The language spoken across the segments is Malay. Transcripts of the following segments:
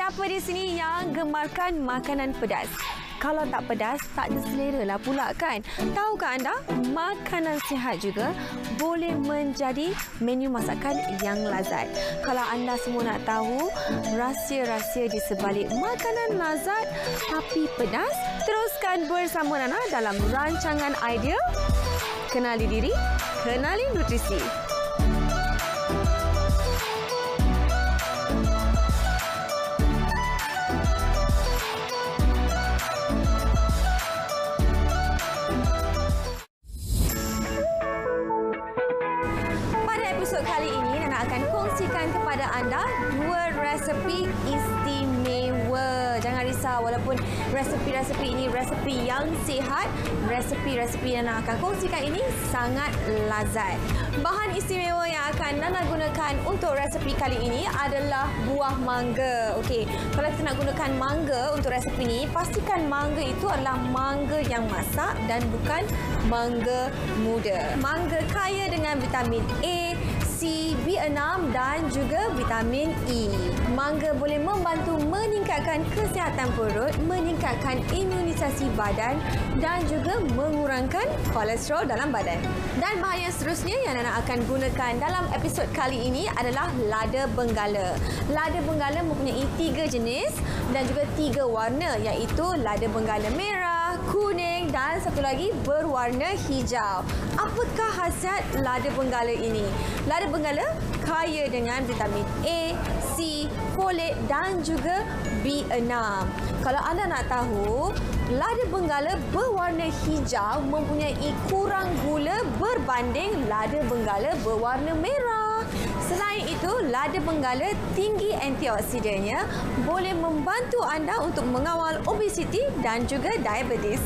Siapa di sini yang gemarkan makanan pedas? Kalau tak pedas, tak ada selera lah pula kan? Tahukah anda, makanan sihat juga boleh menjadi menu masakan yang lazat. Kalau anda semua nak tahu rahsia-rahsia di sebalik makanan lazat tapi pedas, teruskan bersama Nana dalam rancangan idea Kenali Diri, Kenali Nutrisi. Kali ini Nana akan kongsikan kepada anda dua resepi istimewa. Jangan risau, walaupun resepi-resepi ini resepi yang sihat, resepi-resepi yang Nana akan kongsikan ini sangat lazat. Bahan istimewa yang akan Nana gunakan untuk resepi kali ini adalah buah mangga. Okey, kalau kita nak gunakan mangga untuk resepi ini, pastikan mangga itu adalah mangga yang masak dan bukan mangga muda. Mangga kaya dengan vitamin A, C, B6 dan juga vitamin E. Mangga boleh membantu meningkatkan kesihatan perut, meningkatkan imunisasi badan dan juga mengurangkan kolesterol dalam badan. Dan bahan yang seterusnya yang Nana akan gunakan dalam episod kali ini adalah lada benggala. Lada benggala mempunyai 3 jenis dan juga 3 warna, iaitu lada benggala merah, kuning dan satu lagi berwarna hijau. Apakah khasiat lada benggala ini? Lada benggala kaya dengan vitamin A, C, folat dan juga B6. Kalau anda nak tahu, lada benggala berwarna hijau mempunyai kurang gula berbanding lada benggala berwarna merah. Selain itu, lada benggala tinggi antioksidannya boleh membantu anda untuk mengawal obesiti dan juga diabetes.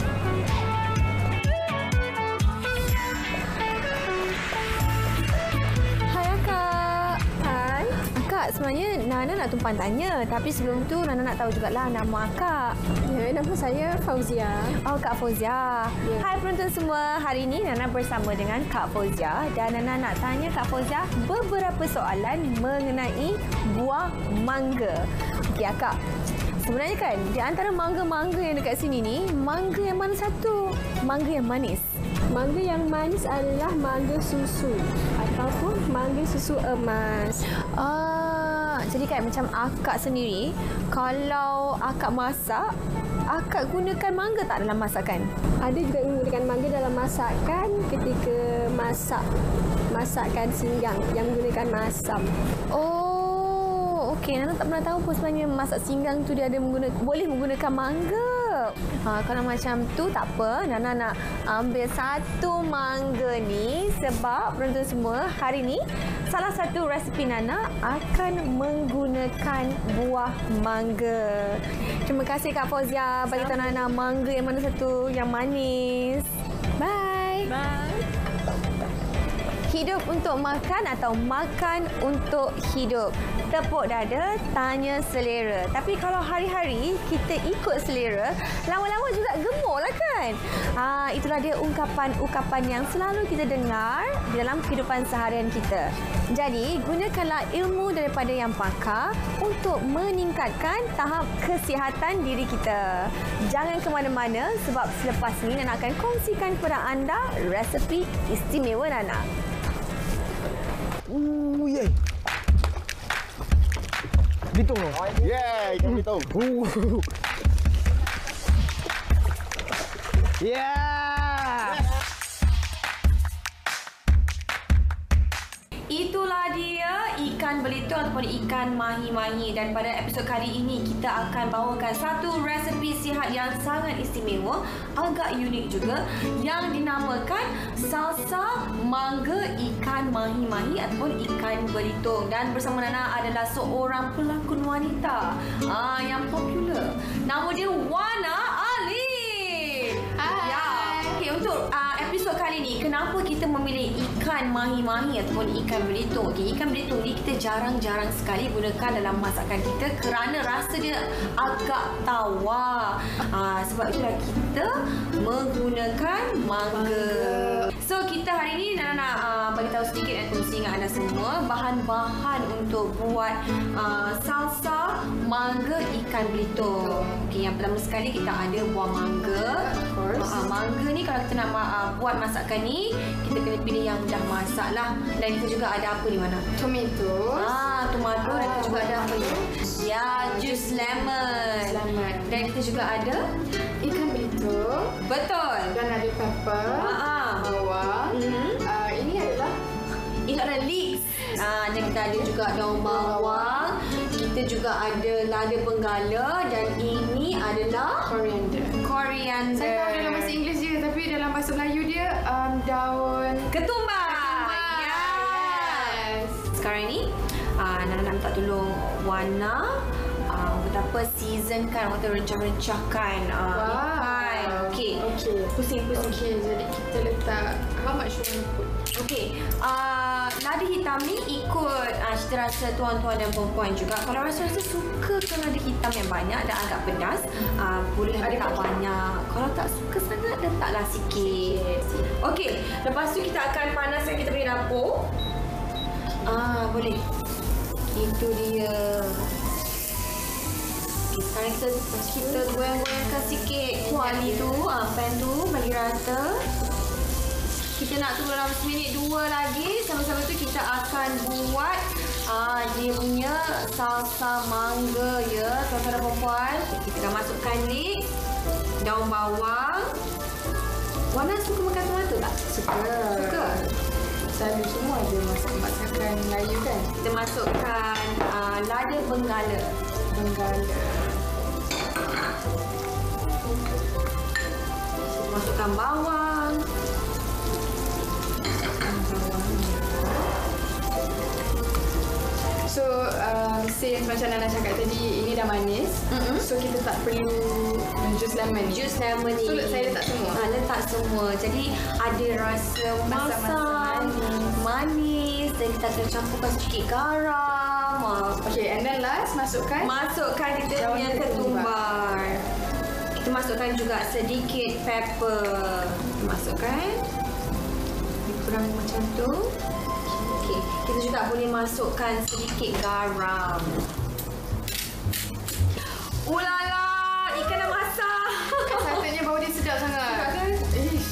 Sebenarnya Nana nak tumpang tanya, tapi sebelum tu Nana nak tahu jugalah nama akak. Ya, nama saya Fauzia. Oh, Kak Fauzia. Ya. Hai penonton semua, hari ini Nana bersama dengan Kak Fauzia dan Nana nak tanya Kak Fauzia beberapa soalan mengenai buah mangga. Okey akak, sebenarnya kan di antara mangga-mangga yang dekat sini ni, mangga yang mana satu? Mangga yang manis? Mangga yang manis adalah mangga susu ataupun mangga susu emas. Jadi kan macam akak sendiri, kalau akak masak, akak gunakan mangga tak dalam masakan? Ada juga menggunakan mangga dalam masakan ketika masakan singgang yang menggunakan masam. Oh, okey. Nana tak pernah tahu pun sebenarnya masak singgang tu dia ada boleh menggunakan mangga. Kalau macam tu tak apa, Nana nak ambil satu mangga ni sebab penonton semua, hari ni salah satu resepi Nana akan menggunakan buah mangga. Terima kasih Kak Fauzia bagi tahu Nana mangga yang mana satu yang manis. Bye. Bye. Hidup untuk makan atau makan untuk hidup? Tepuk dada, tanya selera. Tapi kalau hari-hari kita ikut selera, lama-lama juga gemuk lah kan? Itulah dia ungkapan-ungkapan yang selalu kita dengar di dalam kehidupan seharian kita. Jadi, gunakanlah ilmu daripada yang pakar untuk meningkatkan tahap kesihatan diri kita. Jangan ke mana-mana sebab selepas ini Nana akan kongsikan kepada anda resepi istimewa Nana. Yay. Bitung loh. Yeay, ikan bitung. Yeah. Itulah dia ikan belitung ataupun ikan mahi-mahi, dan pada episod kali ini kita akan bawakan satu resepi sihat yang sangat istimewa, agak unik juga, yang dinamakan salsa mangga ikan mahi-mahi ataupun ikan belitung. Dan bersama Nana adalah seorang pelakon wanita yang popular. Nama dia Wana Ali. Hai. Ya. Okay, untuk episod kali ni, kenapa kita memilih ikan mahi-mahi ataupun ikan belitung? Okay, ikan belitung ni kita jarang-jarang sekali gunakan dalam masakan kita kerana rasa dia agak tawar. Sebab itulah kita menggunakan mangga. So kita hari ni nak bagi tahu sedikit dan kongsi dengan anda semua bahan-bahan untuk buat salsa mangga ikan belitung. Okey, yang pertama sekali kita ada buah mangga. Mangga ni kalau kita nak buat masakan ni, kita kena pilih yang dah masak lah. Dan kita juga ada apa di mana? Tomato. Tomato dan kita juga ada apa ni? Ya, jus lemon. Dan kita juga ada Ikan belitung. betul. Dan ada pepper. Bawang. Ini adalah leeks. Dan kita ada juga daun bawang. Kita juga ada lada benggala dan ini adalah coriander. coriander. Saya tahu dalam bahasa Inggeris je, tapi dalam bahasa Melayu dia daun ketumbar. Yes. Sekarang ni Nana nak minta tolong Wana betapa seasonkan atau rencah-rencahkan ikan. Okey. Pusing. Okey, jadi kita letak how much you want to put? Okey. Lada hitam ni ikut cita rasa tuan-tuan dan perempuan juga. Kalau rasa-rasa suka kan lada hitam yang banyak dan agak pedas, boleh letak banyak. Kalau tak suka sangat, letaklah sikit. Okey. Lepas tu kita akan panaskan kita punya dapur. Boleh. Itu dia. Okay, sekarang kita goyang-goyangkan sikit kuali tu, pan tu bagi rata. Kita nak tunggu dalam seminit 2 lagi. Sambil-sambil tu kita akan buat dia punya salsa mangga ya, tuan-tuan dan perempuan. Kita dah masukkan leeks, daun bawang. Wana suka makan tomato tak? Suka. Selalu semua ada masakan Melayu kan? Kita masukkan lada benggala. Masukkan bawang. So, since macam Nana cakap tadi, ini dah manis. So, kita tak perlu jus lemon. Jus lemon ni. So, saya letak semua? Letak semua. Jadi, ada rasa masam, manis. Dan kita akan campurkan sedikit garam. Okay, and then last, masukkan kita punya ketumbar. Kita masukkan juga sedikit pepper. Masukkan. Kurang macam tu. Okey, kita juga boleh masukkan sedikit garam. Ulala, ikan dah masak. Katanya bau dia sedap sangat. Sedap kan? Ish.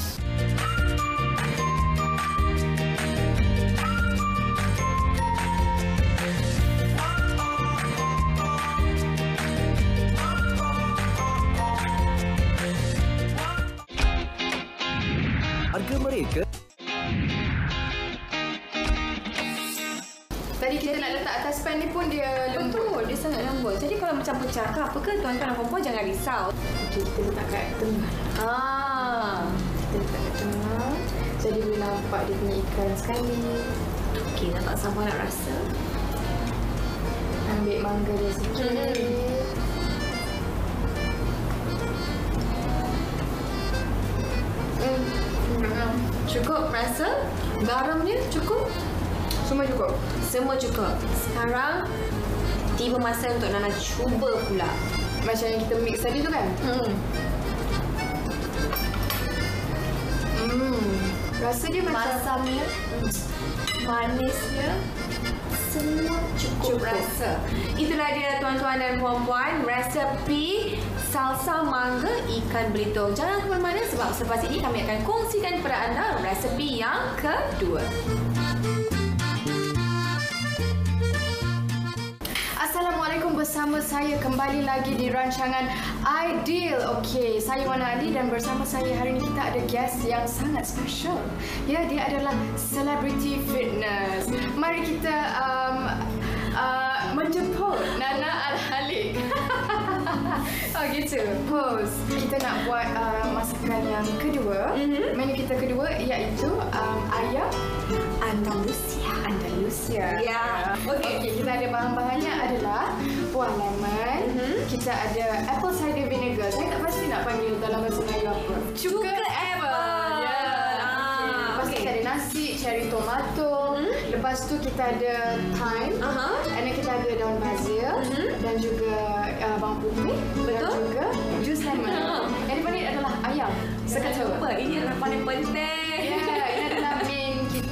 Harga mereka. Tadi kita nak letak atas pan ni pun dia lembut. Betul, dia sangat lembut. Jadi kalau macam pecah ke apa ke, tuan-tuan dan perempuan jangan risau. Okay, kita letak kat tengah. Kita letak kat tengah. Jadi boleh nampak dia punya ikan sekali. Okey, nak tak sabar nak rasa. Ambil mangga dia sikit. Cukup rasa? Garamnya cukup? Semua cukup? Semua cukup. Sekarang tiba masa untuk Nana cuba pula. Macam yang kita mix tadi tu kan? Rasa dia macam Masamnya, manisnya, semua cukup rasa. Itulah dia tuan-tuan dan puan-puan, resepi salsa mangga ikan belitung. Jangan ke mana-mana sebab selepas ini kami akan kongsikan kepada anda resepi yang kedua. Assalamualaikum, bersama saya kembali lagi di rancangan Ideal. Okey, saya Wana Ali dan bersama saya hari ini kita ada guest yang sangat special. Ya, dia adalah celebrity fitness. Mari kita menjemput Nana Al-Halik. Oh gitu, pose. Kita nak buat masakan yang kedua. Menu kita kedua iaitu ayam Andalusia. Ya. Okey, kita ada bahan-bahannya adalah buah lemon, kita ada apple cider vinegar. Saya tak pasti nak panggil dalam bahasa Melayu apa. Cuka apple. Ya. Lepas tu kita ada nasi, cherry tomato. Lepas tu kita ada thyme. And then kita ada daun basil dan juga bawang putih. Betul. Dan juga jus lemon. Yang dipanggil adalah ayam. Sekejap. Ini adalah paling penting. Ya, ini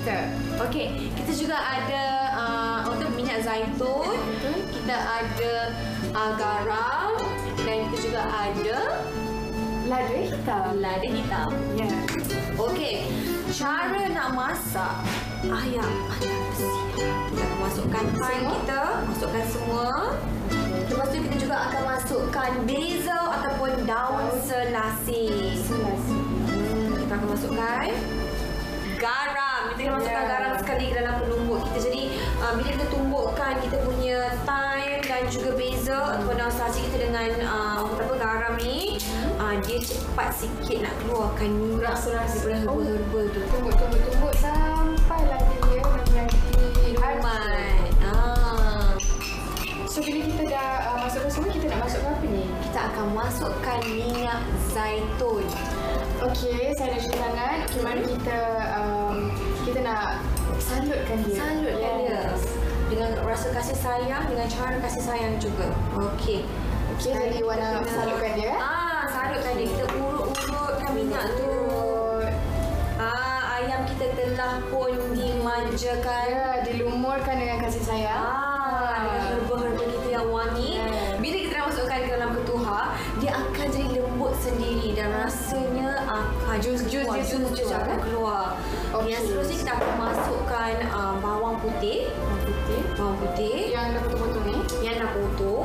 kita. Okey, kita juga ada untuk minyak zaitun. Kita ada garam dan kita juga ada Lada hitam. lada hitam. Ya. Okey, cara nak masak ayam Andalusia. Kita akan masukkan thyme kita, masukkan semua. Lepas tu kita juga akan masukkan basil ataupun daun selasih. Selasi. Kita akan masukkan garam. Kita akan masukkan garam sekali ke dalam penumbuk kita. Jadi bila kita tumbukkan kita punya thyme dan juga basil ataupun daun selasih kita dengan garam ni, dia cepat sikit nak keluarkan minyak daripada herbal-herbal tu. Tumbuk sampailah dia menjadi Aman. So bila kita dah masukkan semua, kita nak masukkan apa ni? Kita akan masukkan minyak zaitun. Okey, saya dah cuci tangan. Okey, mari kita nak salutkan dia. Salutkan dia. Dengan rasa kasih sayang, dengan cara kasih sayang juga. Okey. Okey, jadi Wana salutkan dia. Salutkan dia. Kita urut-urutkan minyak tu. Ayam kita telah pun dimanjakan. Ya, dilumurkan dengan kasih sayang. Dengan herba-herba kita yang wangi. Bila kita dah masukkan ke dalam ketuha, dia akan jadi lembut sendiri dan rasanya akan jus akan keluar. Okey. Yang seterusnya kita akan masukkan bawang putih. Bawang putih Yang dah potong-potong ni. yang dah potong.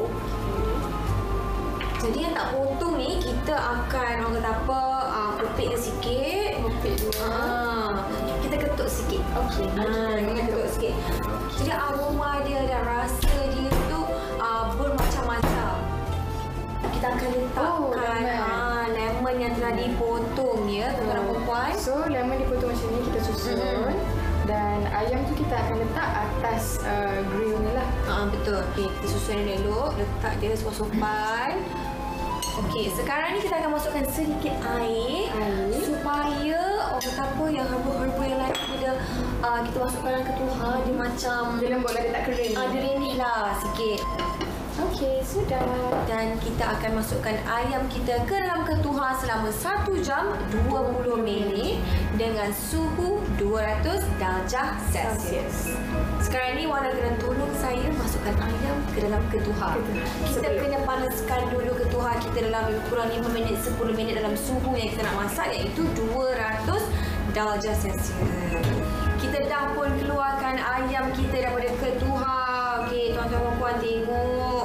Jadi yang tak potong ni kita akan orang kata apa, kepit dia sikit. Kepit dulu. Kita ketuk sikit. Okey. Kita ketuk sikit. Jadi aroma dia dan rasa dia tu bermacam-macam. Kita akan letakkan lemon yang telah dipotong ya, tuan-tuan dan puan. So, lemon dipotong macam ni, kita susun. Dan ayam tu kita akan letak atas grill ni lah. Betul. Okay, kita susun dia elok, letak dia sopan-sopan. Okey, sekarang ni kita akan masukkan sedikit air. Supaya orang kata apa yang herba-herba yang lain kita masukkan dalam ketuha dia macam Dia lembut lah, dia tak kering. dia renyah lah sikit. Okey, sudah. Dan kita akan masukkan ayam kita ke dalam ketuha selama 1 jam 20 minit dengan suhu 200 darjah Celsius. Sekarang ni Wana kena tolong saya masukkan ayam ke dalam ketuha. Kita kena panaskan dulu ketuha kita dalam lebih kurang 5 minit 10 minit dalam suhu yang kita nak masak, iaitu 200 darjah Celsius. Kita dah pun keluarkan ayam kita daripada ketuha. Okey, tuan-tuan dan puan tengok.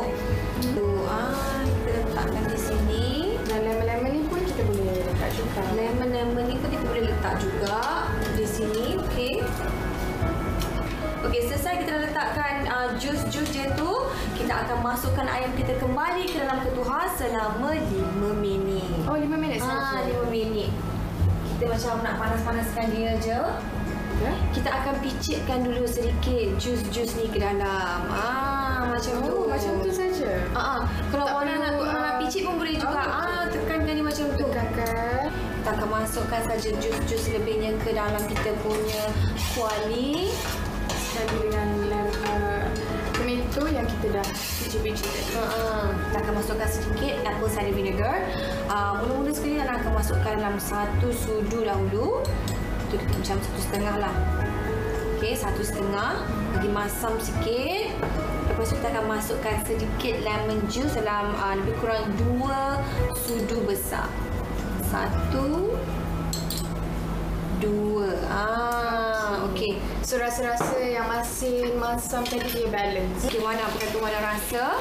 Kita letakkan di sini. Dan lemon-lemon ni pun kita boleh letak juga. Lemon ni pun kita boleh letak juga di sini. Okey. Okey, selesai kita dah letakkan jus-jus dia tu, kita akan masukkan ayam kita kembali ke dalam ketuha selama 5 minit. Oh, 5 minit saja. 5 minit. Kita macam nak panas-panaskan dia je. Kita akan picitkan dulu sedikit jus-jus ni ke dalam. Macam tu. Macam tu saja. Kalau Tak Wana perlu, nak picit pun boleh juga. Tekankan dia macam tu. Tekankan. Kita akan masukkan saja jus-jus lebihnya ke dalam kita punya kuali. Sekali dengan tomato yang kita dah picit-picit tadi. Kita akan masukkan sedikit apple cider vinegar. Mula-mula sekali Wana akan masukkan dalam 1 sudu dahulu. Itu macam 1,5 lah. Okey, 1,5. Bagi masam sikit. Lepas tu kita akan masukkan sedikit lemon juice dalam lebih kurang 2 sudu besar. 1, 2. Okey. So, rasa-rasa yang masin, masam tadi dia balance. Okey, Wana berkata Wana rasa.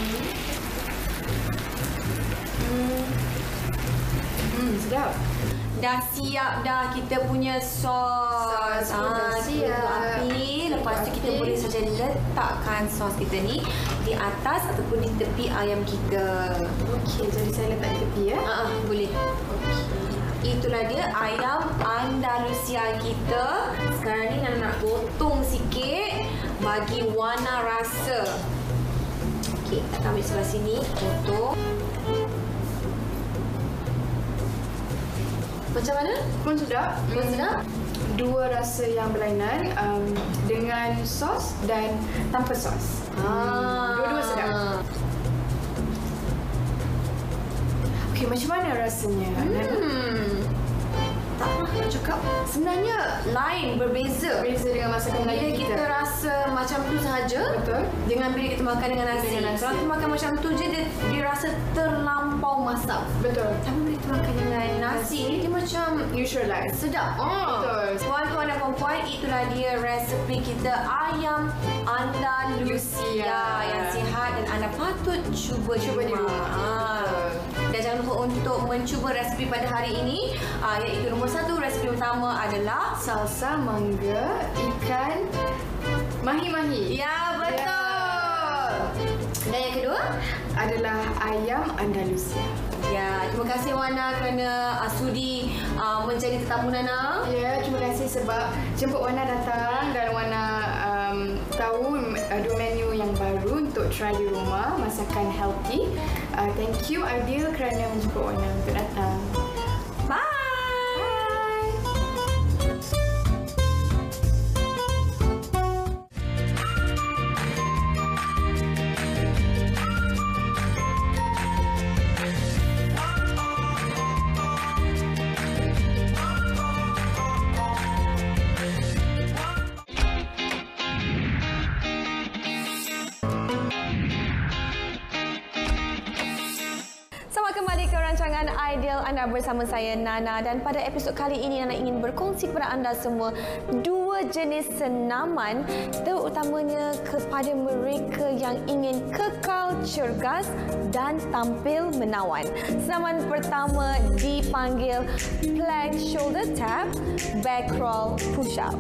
Sedap. Dah siap dah kita punya sos. Sos pun dah Kita siap. api. Lepas tu kita boleh saja letakkan sos kita ni di atas ataupun di tepi ayam kita. Okey, jadi saya letak di tepi ya. Boleh. Itulah dia ayam Andalusia kita. Sekarang ni nak potong sikit bagi Wana rasa. Okey, kita ambil sebelah sini, potong. Macam mana? Pun sudah. Pun sedap? Dua rasa yang berlainan dengan sos dan tanpa sos. Dua-dua sedap. Okey, macam mana rasanya? tak nak cakap. Sebenarnya lain, berbeza. Berbeza dengan masakan Bila Melayu kita rasa macam tu sahaja, Betul. dengan bila kita makan dengan nasi. Dengan nasi. Kalau kita makan macam tu je, dia rasa terlampau masak. Betul. Tapi bila kita makan dengan nasi, dia macam Neutralize. sedap. Betul. Tuan-tuan dan puan-puan, itulah dia resepi kita ayam Andalusia yang sihat dan anda patut cuba di rumah. Dan jangan lupa untuk mencuba resepi pada hari ini, iaitu nombor 1, resepi utama adalah Salsa mangga ikan mahi-mahi. ya, betul. Dan yang kedua Adalah ayam Andalusia. ya, terima kasih Wana kerana sudi menjadi tetamu Nana. Ya, terima kasih sebab jemput Wana datang dan Wana tahu dua menu yang baru untuk try di rumah, masakan healthy. Thank you Aidil kerana menjemput Wana untuk datang. Bye. Selamat kembali ke rancangan Ideal anda bersama saya Nana, dan pada episod kali ini Nana ingin berkongsi kepada anda semua dua jenis senaman, terutamanya kepada mereka yang ingin kekal cergas dan tampil menawan. Senaman pertama dipanggil plank shoulder tap, back roll push up.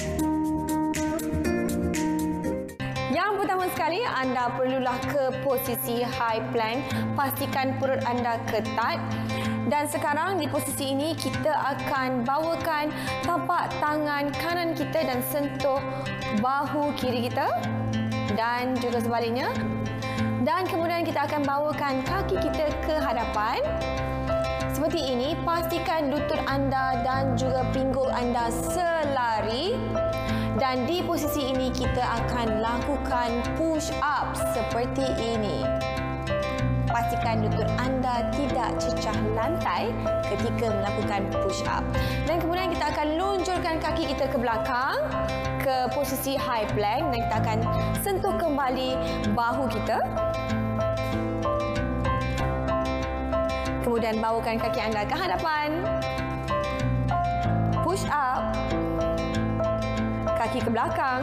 Yang pertama sekali, anda perlulah ke posisi high plank. Pastikan perut anda ketat. Dan sekarang di posisi ini, kita akan bawakan tapak tangan kanan kita dan sentuh bahu kiri kita. Dan juga sebaliknya. Dan kemudian kita akan bawakan kaki kita ke hadapan. Seperti ini, pastikan lutut anda dan juga pinggul anda selari. Dan di posisi ini kita akan lakukan push up seperti ini. Pastikan lutut anda tidak cecah lantai ketika melakukan push up. Dan kemudian kita akan luncurkan kaki kita ke belakang ke posisi high plank dan kita akan sentuh kembali bahu kita. Kemudian bawakan kaki anda ke hadapan. Push up. Kaki ke belakang,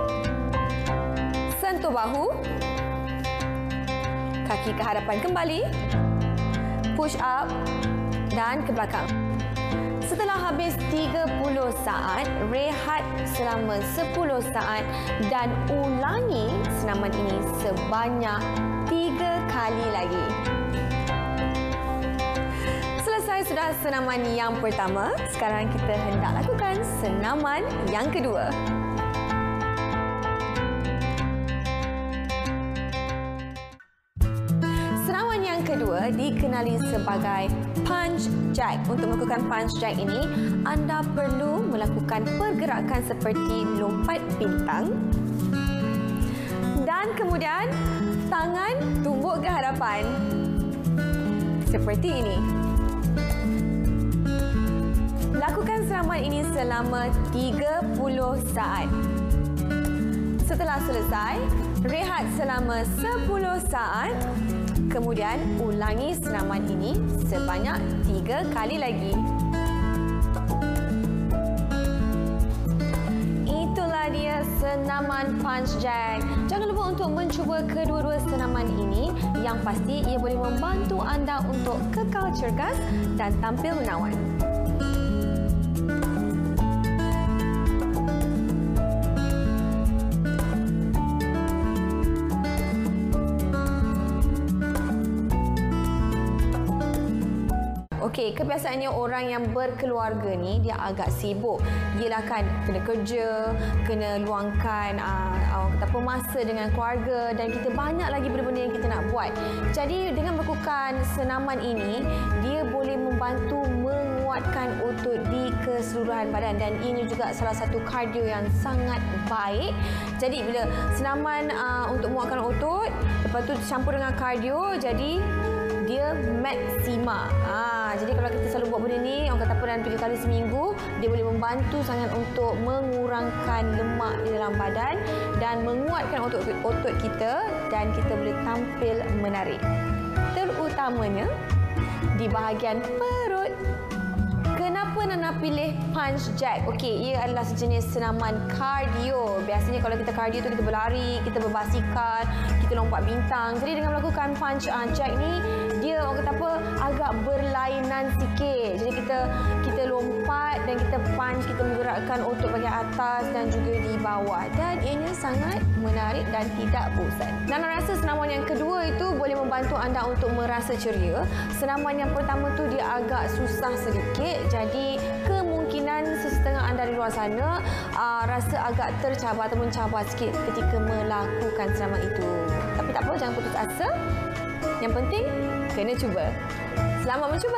sentuh bahu, kaki ke hadapan kembali, push up dan ke belakang. Setelah habis 30 saat, rehat selama 10 saat dan ulangi senaman ini sebanyak 3 kali lagi. Selesai sudah senaman yang pertama, sekarang kita hendak lakukan senaman yang kedua. Senaman yang kedua dikenali sebagai punch jack. Untuk melakukan punch jack ini, anda perlu melakukan pergerakan seperti lompat bintang. Dan kemudian, tangan tumbuk ke hadapan. Seperti ini. Lakukan senaman ini selama 30 saat. Setelah selesai, rehat selama 10 saat. Kemudian ulangi senaman ini sebanyak 3 kali lagi. Itulah dia senaman punch jack. Jangan lupa untuk mencuba kedua-dua senaman ini. Yang pasti ia boleh membantu anda untuk kekal cergas dan tampil menawan. Okey, kebiasaannya orang yang berkeluarga ni dia agak sibuk. Dia kan kena kerja, kena luangkan masa dengan keluarga dan kita banyak lagi benda-benda yang kita nak buat. Jadi dengan melakukan senaman ini, dia boleh membantu menguatkan otot di keseluruhan badan dan ini juga salah satu kardio yang sangat baik. Jadi bila senaman untuk menguatkan otot, lepas tu campur dengan kardio, jadi dia Maxima. Jadi kalau kita selalu buat benda ni, orang kata apa, dalam 3 kali seminggu, dia boleh membantu sangat untuk mengurangkan lemak di dalam badan dan menguatkan otot kita dan kita boleh tampil menarik. Terutamanya di bahagian perut. Kenapa Nana pilih Punch Jack? Okey, ia adalah sejenis senaman kardio. Biasanya kalau kita kardio tu kita berlari, kita berbasikal, kita lompat bintang. Jadi dengan melakukan Punch Jack ni, dia orang kata apa, agak berlainan sikit. Jadi kita lompat dan kita punch, kita menggerakkan otot bahagian atas dan juga di bawah. Dan ianya sangat menarik dan tidak bosan. Nana rasa senaman yang kedua itu boleh membantu anda untuk merasa ceria. Senaman yang pertama tu dia agak susah sedikit. Jadi kemungkinan sesetengah anda di luar sana rasa agak tercabar atau mencabar sikit ketika melakukan senaman itu. Tapi tak apa, jangan putus asa. Yang penting kena cuba. Selamat mencuba.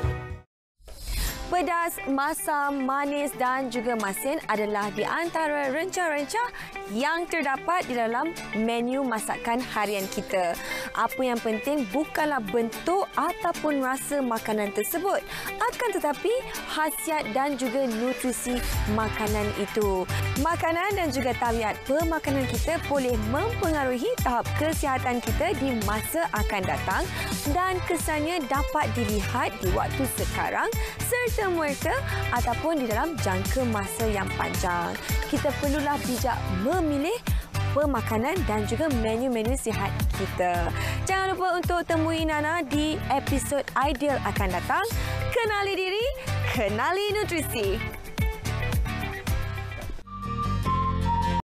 Pedas, masam, manis dan juga masin adalah di antara rencah-rencah yang terdapat di dalam menu masakan harian kita. Apa yang penting bukanlah bentuk ataupun rasa makanan tersebut, akan tetapi khasiat dan juga nutrisi makanan itu. Makanan dan juga tabiat pemakanan kita boleh mempengaruhi tahap kesihatan kita di masa akan datang dan kesannya dapat dilihat di waktu sekarang serta-merta ataupun di dalam jangka masa yang panjang. Kita perlulah bijak memilih pemakanan dan juga menu-menu sihat kita. Jangan lupa untuk temui Nana di episod Ideal akan datang. Kenali diri, kenali nutrisi.